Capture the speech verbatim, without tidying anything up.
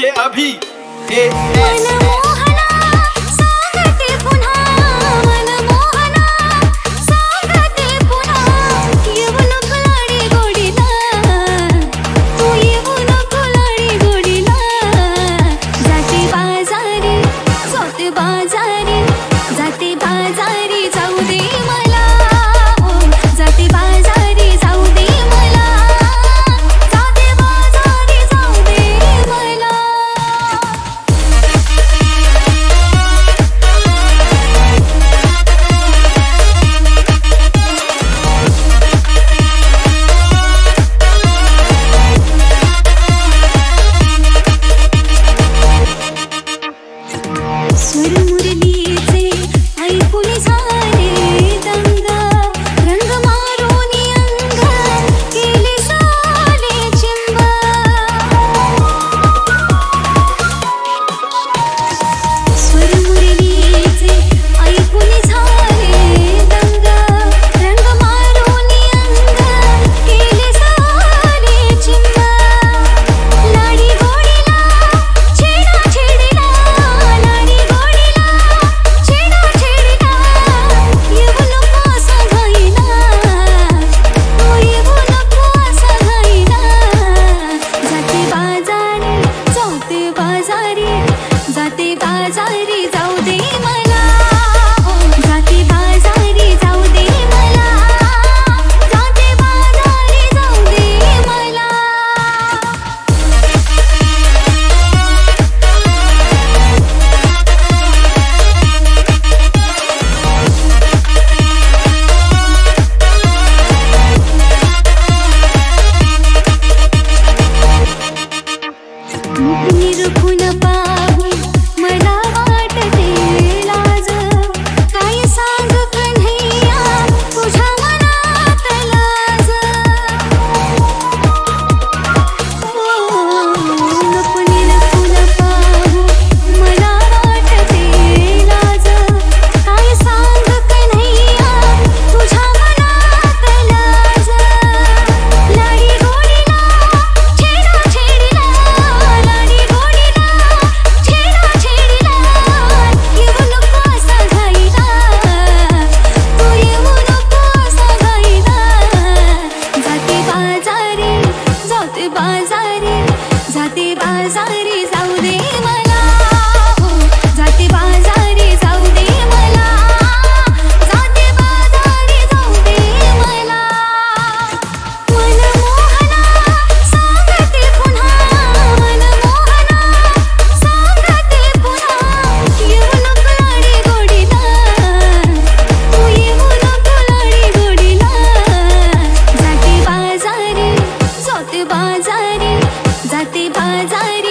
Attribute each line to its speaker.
Speaker 1: हे अभी ए
Speaker 2: मनमोहना सांगते पुन्हा मनमोहना सांगते पुन्हा येऊ नको लाडी गोडीला तू येऊ नको लाडी गोडीला जाते बाजारी जाते बाजारी जाते बाजारी जाऊ दे मला ओ जाते बाजारी जाऊ दे मला जाते बाजारी जाऊ दे मला स्वर मुरलीचे ऐकून झाले दंग रंग मारून अंग केले साले चिंब स्वर मुरलीचे ऐकून झाले दंग रंग मारून अंग केले साले चिंब लाडी गोडीला छेडा छेडीला लाडी गोडीला छेडा छेडीला येऊ नको असं घाईला तू येऊ नको असं घाईला जाते बाजारी जाते बाजारी जाते बाजारी जाऊ दे मला ओ जाते बाजारी जाऊ दे मला जाते बाजारी जाऊ दे मला निरखून पाहून मला वाटते लाज काय सांग कन्हैया तुझ्या मनात लाज नको निरखून पाहून मला वाटते लाज काय सांग कन्हैया तुझ्या मनात लाज लाडी गोडीला छेडा छेडीला लाडी गोडीला छेडा छेडीला येऊ नको असं घाईला तू येऊ नको असं घाईला जाते बाजारी जाते बाजारी जाते बाजारी जाऊ दे मला ओ जाते बाजारी जाऊ दे मला जाते बाजारी जाऊ दे मला मनमोहना सांगते पुन्हा मनमोहना सांगते पुन्हा येऊ नको लाडी गोडीला तू येऊ नको लाडी गोडीला जाते बाजारी जाते बाजारी जाते बाजारी